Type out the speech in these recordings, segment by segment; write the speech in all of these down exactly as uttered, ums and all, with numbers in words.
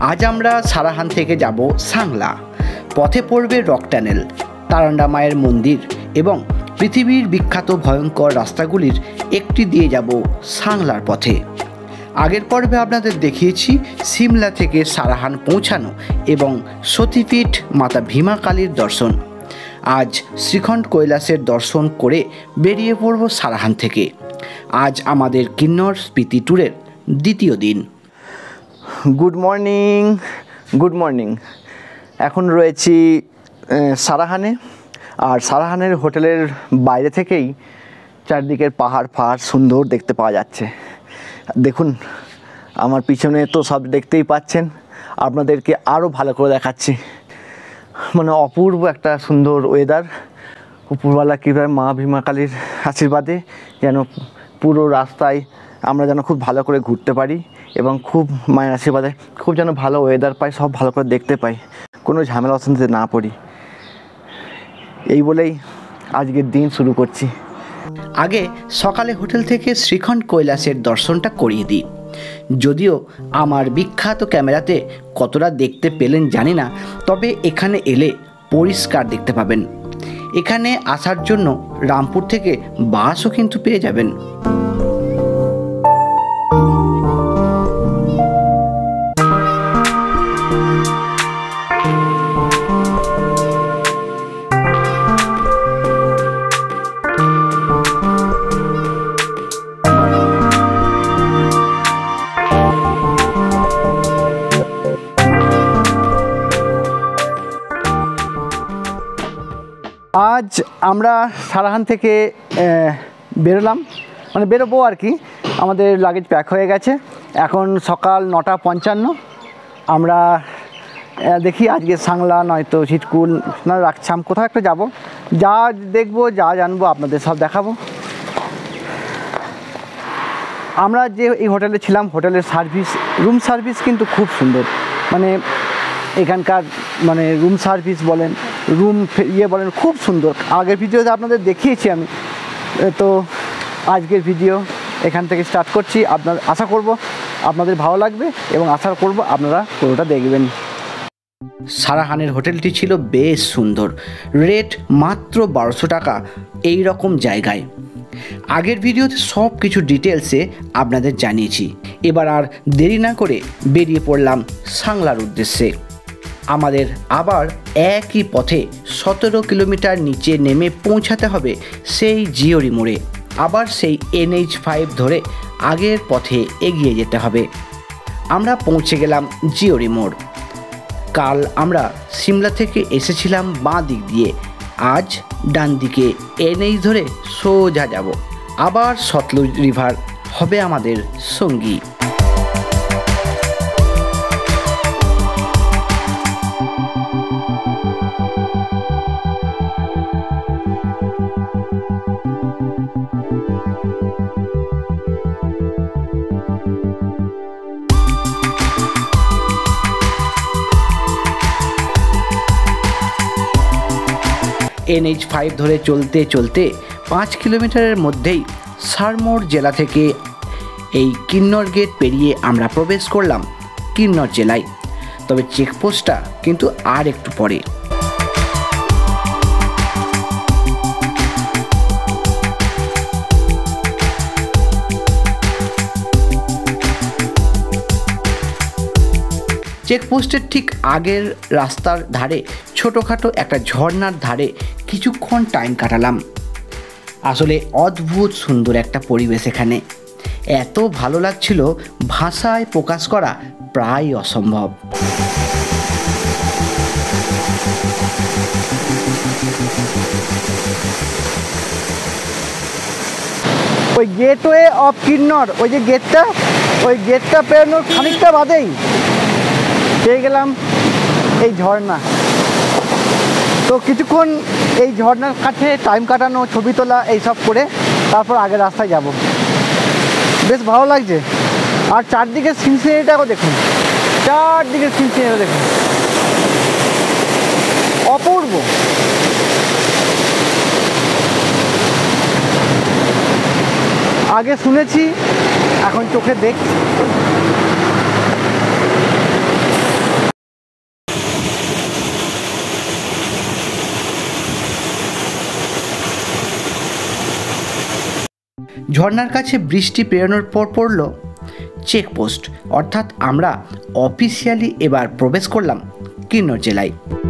আজ আমরা সারাহান থেকে যাব সাংলা। পথে পড়বে রক টানেল, তারান্ডা মায়ের মন্দির এবং পৃথিবীর বিখ্যাত ভয়ঙ্কর রাস্তাগুলির একটি দিয়ে যাব সাংলার পথে। আগের পর্বে আপনাদের দেখিয়েছি সিমলা থেকে সারাহান পৌঁছানো এবং সতীপীঠ মাতা ভীমা কালীর দর্শন। আজ শ্রীখণ্ড কৈলাসের দর্শন করে বেরিয়ে পড়ব সারাহান থেকে। আজ আমাদের কিন্নর স্পিতি ট্যুরের দ্বিতীয় দিন। গুড মর্নিং গুড মর্নিং এখন রয়েছি সারাহানে। আর সারাহানের হোটেলের বাইরে থেকেই চারদিকের পাহাড় ফাহাড় সুন্দর দেখতে পাওয়া যাচ্ছে। দেখুন আমার পিছনে তো সব দেখতেই পাচ্ছেন, আপনাদেরকে আরও ভালো করে দেখাচ্ছি। মানে অপূর্ব একটা সুন্দর ওয়েদার। উপরওয়ালা কীভাবে মা ভীমা কালীর আশীর্বাদে যেন পুরো রাস্তায় আমরা যেন খুব ভালো করে ঘুরতে পারি এবং খুব মায়ের আশীর্বাদে খুব যেন ভালো ওয়েদার পাই, সব ভালো করে দেখতে পাই, কোনো ঝামেলা অশান্তিতে না পড়ি, এই বলেই আজকের দিন শুরু করছি। আগে সকালে হোটেল থেকে শ্রীখণ্ড কৈলাসের দর্শনটা করিয়ে দিই। যদিও আমার বিখ্যাত ক্যামেরাতে কতটা দেখতে পেলেন জানি না, তবে এখানে এলে পরিষ্কার দেখতে পাবেন। এখানে আসার জন্য রামপুর থেকে বাসও কিন্তু পেয়ে যাবেন। আজ আমরা সারাহান থেকে বেরোলাম, মানে বেরোবো আর কি। আমাদের লাগেজ প্যাক হয়ে গেছে। এখন সকাল নটা পঞ্চান্ন। আমরা দেখি আজকে সাংলা নয়তো ছিটকুল না রাখছাম কোথাও একটা যাব। যা দেখবো যা জানবো আপনাদের সব দেখাবো। আমরা যে এই হোটেলে ছিলাম, হোটেলের সার্ভিস রুম সার্ভিস কিন্তু খুব সুন্দর। মানে এখানকার মানে রুম সার্ভিস বলেন, রুম ইয়ে বলেন, খুব সুন্দর। আগের ভিডিওতে আপনাদের দেখিয়েছি আমি, তো আজকের ভিডিও এখান থেকে স্টার্ট করছি। আপনার আশা করব আপনাদের ভালো লাগবে এবং আশা করব আপনারা পুরোটা দেখবেন। সারাহানের হোটেলটি ছিল বেশ সুন্দর, রেট মাত্র বারোশো টাকা এই রকম জায়গায়। আগের ভিডিওতে সব কিছু ডিটেলসে আপনাদের জানিয়েছি। এবার আর দেরি না করে বেরিয়ে পড়লাম সাংলার উদ্দেশ্যে। আমাদের আবার একই পথে সতেরো কিলোমিটার নিচে নেমে পৌঁছাতে হবে সেই জিওরি মোড়ে। আবার সেই এনএইচ ফাইভ ধরে আগের পথে এগিয়ে যেতে হবে। আমরা পৌঁছে গেলাম জিওরি মোড়। কাল আমরা সিমলা থেকে এসেছিলাম বাঁ দিক দিয়ে, আজ ডান দিকে এনএইচ ধরে সোজা যাব। আবার সতলুজ রিভার হবে আমাদের সঙ্গী। এনএইচ ফাইভ ধরে চলতে চলতে পাঁচ কিলোমিটারের মধ্যেই সারমোর জেলা থেকে এই কিন্নর গেট পেরিয়ে আমরা প্রবেশ করলাম কিন্নর জেলায়। তবে চেকপোস্টটা কিন্তু আর একটু পরে। চেকপোস্টের ঠিক আগের রাস্তার ধারে ছোটোখাটো একটা ঝর্ণার ধারে কিছুক্ষণ টাইম কাটালাম। আসলে অদ্ভুত সুন্দর একটা পরিবেশ এখানে, এত ভালো লাগছিল ভাষায় প্রকাশ করা প্রায় অসম্ভব। ওই গেটওয়ে অফ কিন্নর, ওই যে গেটটা, ওই গেটটা পেরোনোর খানিকটা বাদেই পেয়ে গেলাম এই ঝর্ণা। তো কিছুক্ষণ এই ঝর্ণার কাছে টাইম কাটানো, ছবি তোলা এইসব করে তারপর আগের রাস্তায় যাব। বেশ ভালো লাগছে। আর চারদিকের সিন সিনারিটাও দেখুন, চারদিকের সিন সিনারিটা দেখুন, অপূর্ব। আগে শুনেছি, এখন চোখে দেখছি। ঝর্ণার কাছে বৃষ্টি পেরোনোর পর পড়ল চেকপোস্ট, অর্থাৎ আমরা অফিসিয়ালি এবার প্রবেশ করলাম কিন্নর জেলায়।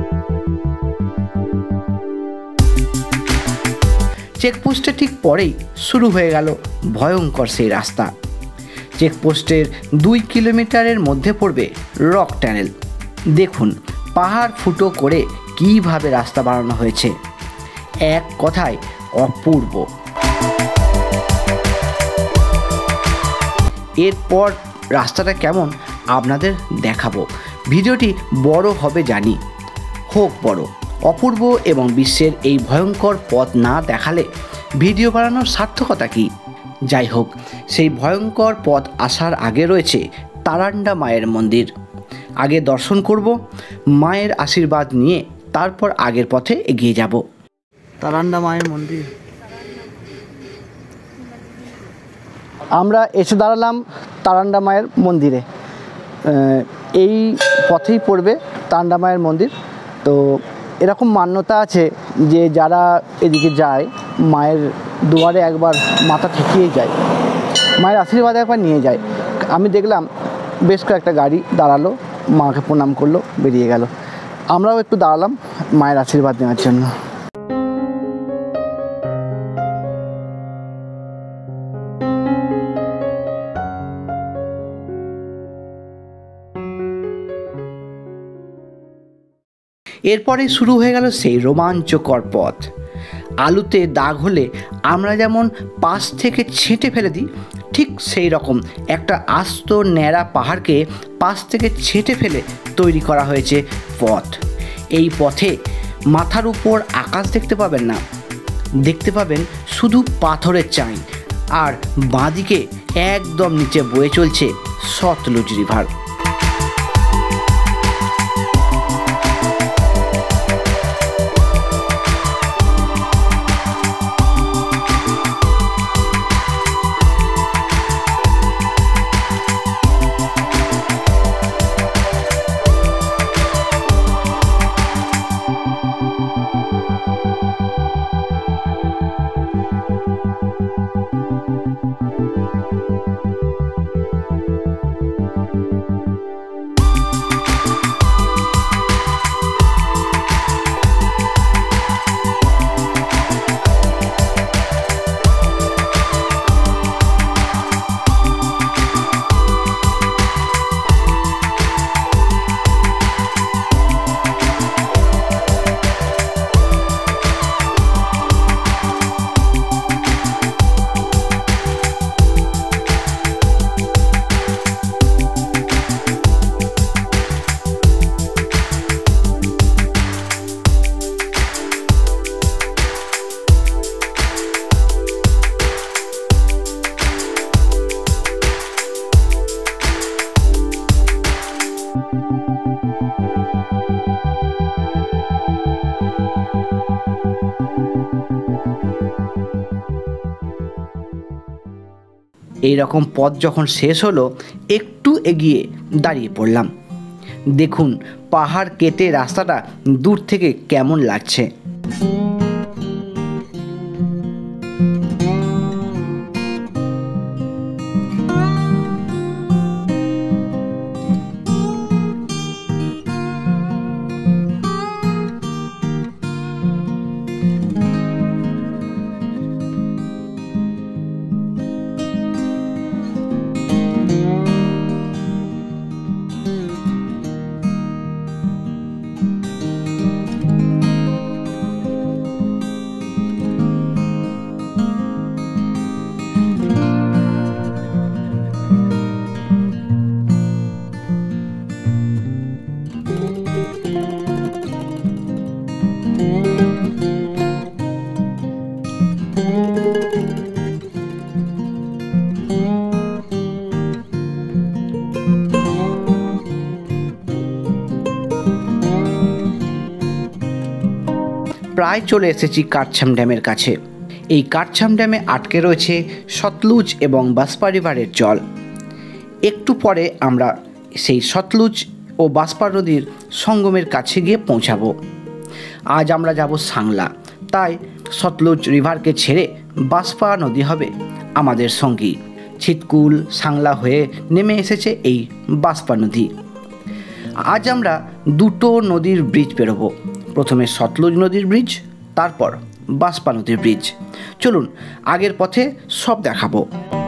চেকপোস্টের ঠিক পরেই শুরু হয়ে গেল ভয়ঙ্কর সেই রাস্তা। চেকপোস্টের দুই কিলোমিটারের মধ্যে পড়বে রক টানেল। দেখুন পাহাড় ফুটো করে কীভাবে রাস্তা বানানো হয়েছে, এক কথায় অপূর্ব। এরপর রাস্তাটা কেমন আপনাদের দেখাবো। ভিডিওটি বড় হবে জানি, হোক বড়। অপূর্ব এবং বিশ্বের এই ভয়ঙ্কর পথ না দেখালে ভিডিও বানানোর সার্থকতা কী? যাই হোক, সেই ভয়ঙ্কর পথ আসার আগে রয়েছে তারান্ডা মায়ের মন্দির। আগে দর্শন করব, মায়ের আশীর্বাদ নিয়ে তারপর আগের পথে এগিয়ে যাব। তারান্ডা মায়ের মন্দির। আমরা এসে দাঁড়ালাম তারান্ডা মায়ের মন্দিরে। এই পথেই পড়বে তারান্ডা মায়ের মন্দির। তো এরকম মান্যতা আছে যে যারা এদিকে যায় মায়ের দুয়ারে একবার মাথা ঠেকিয়েই যায়, মায়ের আশীর্বাদ একবার নিয়ে যায়। আমি দেখলাম বেশ কয়েকটা গাড়ি দাঁড়ালো, মাকে প্রণাম করলো, বেরিয়ে গেল। আমরাও একটু দাঁড়ালাম মায়ের আশীর্বাদ নেওয়ার জন্য। এরপরে শুরু হয়ে গেল সেই রোমাঞ্চকর পথ। আলুতে দাগ হলে আমরা যেমন পাশ থেকে ছেঁটে ফেলে দিই, ঠিক সেই রকম একটা আস্ত ন্যাড়া পাহাড়কে পাশ থেকে ছেঁটে ফেলে তৈরি করা হয়েছে পথ। এই পথে মাথার উপর আকাশ দেখতে পাবেন না, দেখতে পাবেন শুধু পাথরের চাই। আর বাঁদিকে একদম নিচে বয়ে চলছে সতলুজ রিভার। এই রকম পথ যখন শেষ হলো, একটু এগিয়ে দাঁড়িয়ে পড়লাম। দেখুন পাহাড় কেটে রাস্তাটা দূর থেকে কেমন লাগছে। প্রায় চলে এসেছি কাটছাম ড্যামের কাছে। এই কাটছাম ড্যামে আটকে রয়েছে সতলুজ এবং বাঁশপা রিভারের জল। একটু পরে আমরা সেই সতলুজ ও বাঁশপা নদীর সঙ্গমের কাছে গিয়ে পৌঁছাবো। আজ আমরা যাব সাংলা, তাই সতলুজ রিভারকে ছেড়ে বাঁশপা নদী হবে আমাদের সঙ্গী। ছিটকুল সাংলা হয়ে নেমে এসেছে এই বাঁশপা নদী। আজ আমরা দুটো নদীর ব্রিজ পেরোবো, প্রথমে সতলুজ নদীর ব্রিজ, তারপর বাঁশপা নদীর ব্রিজ। চলুন আগের পথে সব দেখাবো।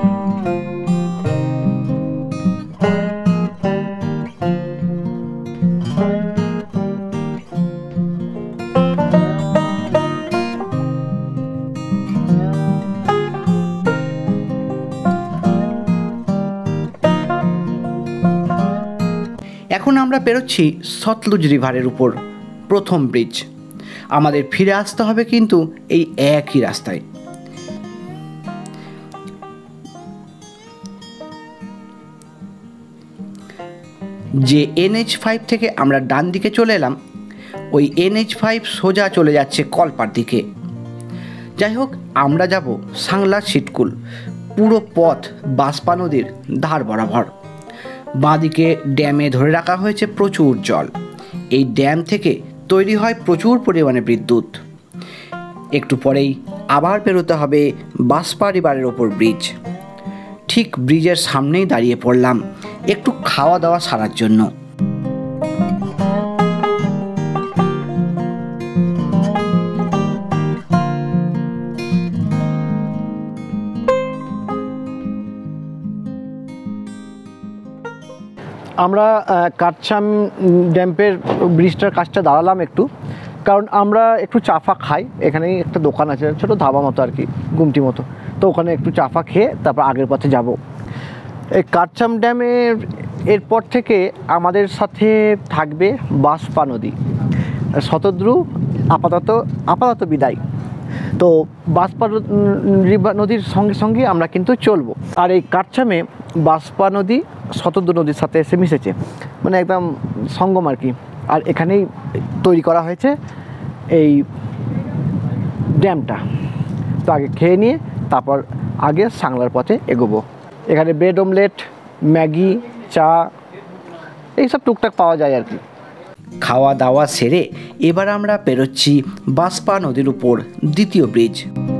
এখন আমরা পেরোচ্ছি সতলুজ রিভারের উপর প্রথম ব্রিজ। আমাদের ফিরে আসতে হবে কিন্তু এই একই রাস্তায়। যে এনএইচ ফাইভ থেকে আমরা ডান দিকে চলে এলাম, ওই এনএইচ ফাইভ সোজা চলে যাচ্ছে কলপার দিকে। যাই হোক, আমরা যাব সাংলা ছিটকুল, পুরো পথ বাঁশপা নদীর ধার বরাবর। বাঁদিকে ড্যামে ধরে রাখা হয়েছে প্রচুর জল। এই ড্যাম থেকে তৈরি হয় প্রচুর পরিমাণে বিদ্যুৎ। একটু পরেই আবার পেরোতে হবে বাঁশপা রিভারের ওপর ব্রিজ। ঠিক ব্রিজের সামনেই দাঁড়িয়ে পড়লাম একটু খাওয়া দাওয়া সারার জন্য। আমরা কাটছাম ড্যাম্পের ব্রিজটার কাছটা দাঁড়ালাম একটু, কারণ আমরা একটু চাফা খাই। এখানেই একটা দোকান আছে, ছোটো ধাবা মতো আর কি, গুমটি মতো। তো ওখানে একটু চাফা খেয়ে তারপর আগের পথে যাব। এই কাটছাম ড্যামের এরপর থেকে আমাদের সাথে থাকবে বাঁশপা নদী। শতদ্রু আপাতত আপাতত বিদায়। তো বাঁশপা নদীর সঙ্গে সঙ্গে আমরা কিন্তু চলবো। আর এই কাটছামে বাঁশপা নদী শতদ্রু নদীর সাথে এসে মিশেছে, মানে একদম সঙ্গম আর কি। আর এখানেই তৈরি করা হয়েছে এই ড্যামটা। তো আগে খেয়ে নিয়ে তারপর আগে সাংলার পথে এগোবো। এখানে ব্রেড অমলেট, ম্যাগি, চা এইসব টুকটাক পাওয়া যায় আর কি। খাওয়া দাওয়া সেরে এবার আমরা পেরোচ্ছি বাঁশপা নদীর উপর দ্বিতীয় ব্রিজ।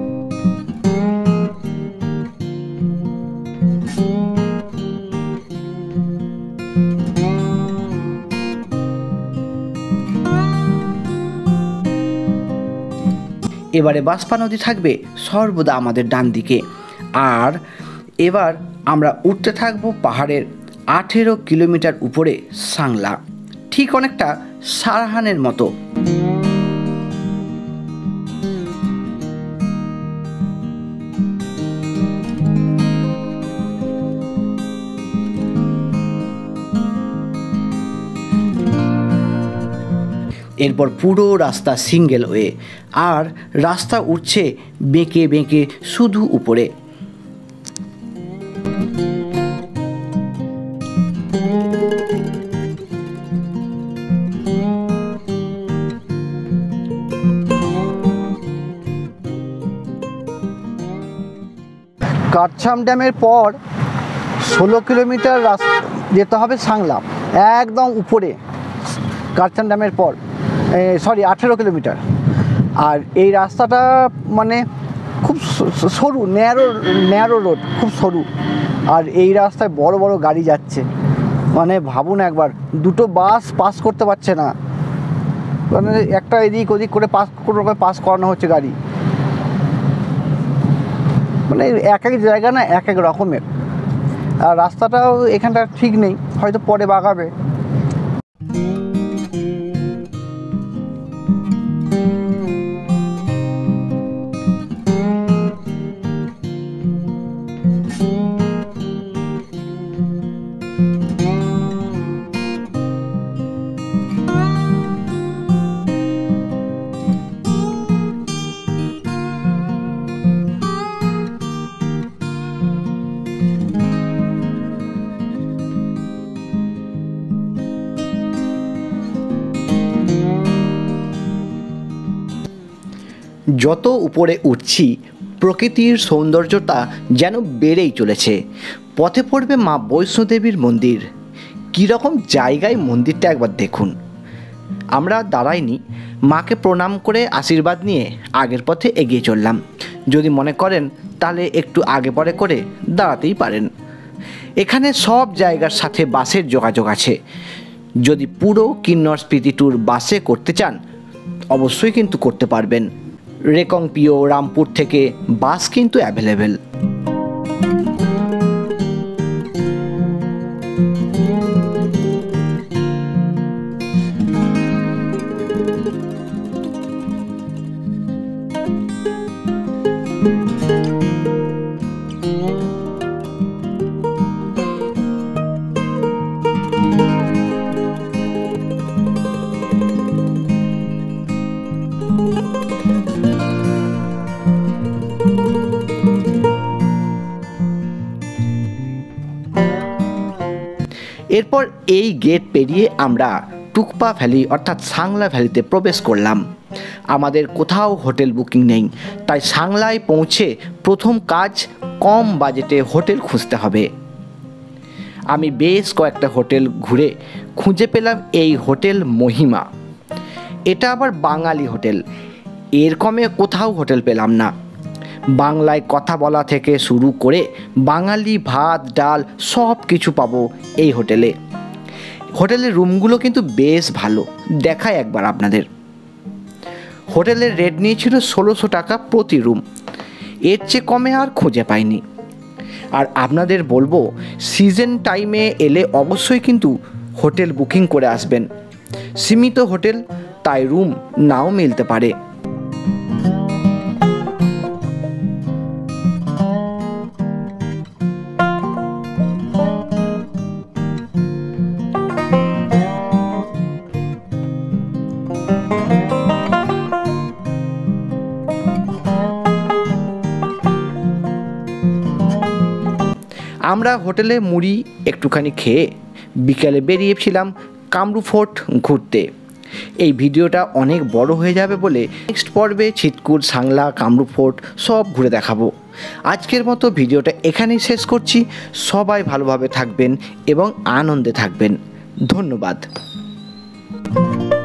এবারে বাঁশপা নদী থাকবে সর্বদা আমাদের ডান দিকে। আর এবার আমরা উঠতে থাকবো পাহাড়ের আঠেরো কিলোমিটার উপরে সাংলা, ঠিক অনেকটা সারাহানের মতো। এরপর পুরো রাস্তা সিঙ্গেল ওয়ে, আর রাস্তা উঠছে বেঁকে বেঁকে শুধু উপরে। কাটছাম ড্যামের পর ষোলো কিলোমিটার রাস্তা যেতে হবে সাংলা, একদম উপরে। কাটছাম ড্যামের পর সরি আঠেরো কিলোমিটার। আর এই রাস্তাটা মানে খুব সরু, ন্যারো ন্যারো রোড, খুব সরু। আর এই রাস্তায় বড় বড় গাড়ি যাচ্ছে, মানে ভাবুন একবার, দুটো বাস পাস করতে পারছে না। মানে একটা এদিক ওদিক করে পাস কোনো রকম পাস করানো হচ্ছে গাড়ি। মানে এক এক জায়গা না এক এক রকমের। আর রাস্তাটাও এখানটা ঠিক নেই, হয়তো পরে বাগাবে। যত উপরে উঠছি প্রকৃতির সৌন্দর্যটা যেন বেড়েই চলেছে। পথে পড়বে মা বৈষ্ণোদেবীর মন্দির। কীরকম জায়গায় মন্দিরটা একবার দেখুন। আমরা দাঁড়াইনি, মাকে প্রণাম করে আশীর্বাদ নিয়ে আগের পথে এগিয়ে চললাম। যদি মনে করেন তাহলে একটু আগে পরে করে দাঁড়াতেই পারেন। এখানে সব জায়গার সাথে বাসের যোগাযোগ আছে। যদি পুরো কিন্নর স্পিতি ট্যুর বাসে করতে চান অবশ্যই কিন্তু করতে পারবেন। রেকংপিও রামপুর থেকে বাস কিন্তু অ্যাভেলেবেল। এরপর এই গেট পেরিয়ে আমরা টুকপা ভ্যালি অর্থাৎ সাংলা ভ্যালিতে প্রবেশ করলাম। আমাদের কোথাও হোটেল বুকিং নেই, তাই সাংলায় পৌঁছে প্রথম কাজ কম বাজেটে হোটেল খুঁজতে হবে। আমি বেশ কয়েকটা হোটেল ঘুরে খুঁজে পেলাম এই হোটেল মহিমা। এটা আবার বাঙালি হোটেল, এর কমে কোথাও হোটেল পেলাম না। বাংলায় কথা বলা থেকে শুরু করে বাঙালি ভাত ডাল সব কিছু পাবো এই হোটেলে। হোটেলের রুমগুলো কিন্তু বেশ ভালো, দেখায় একবার আপনাদের। হোটেলের রেট নিয়েছিল ষোলোশো টাকা প্রতি রুম, এর চেয়ে কমে আর খুঁজে পাইনি। আর আপনাদের বলবো সিজন টাইমে এলে অবশ্যই কিন্তু হোটেল বুকিং করে আসবেন। সীমিত হোটেল, তাই রুম নাও মিলতে পারে। আমরা হোটেলে মুড়ি একটুখানি খেয়ে বিকেলে বেরিয়েছিলাম কামরূপ ফোর্ট ঘুরতে। এই ভিডিওটা অনেক বড় হয়ে যাবে বলে নেক্সট পর্বে ছিটকুট, সাংলা, কামরূপ ফোর্ট সব ঘুরে দেখাবো। আজকের মতো ভিডিওটা এখানেই শেষ করছি। সবাই ভালোভাবে থাকবেন এবং আনন্দে থাকবেন। ধন্যবাদ।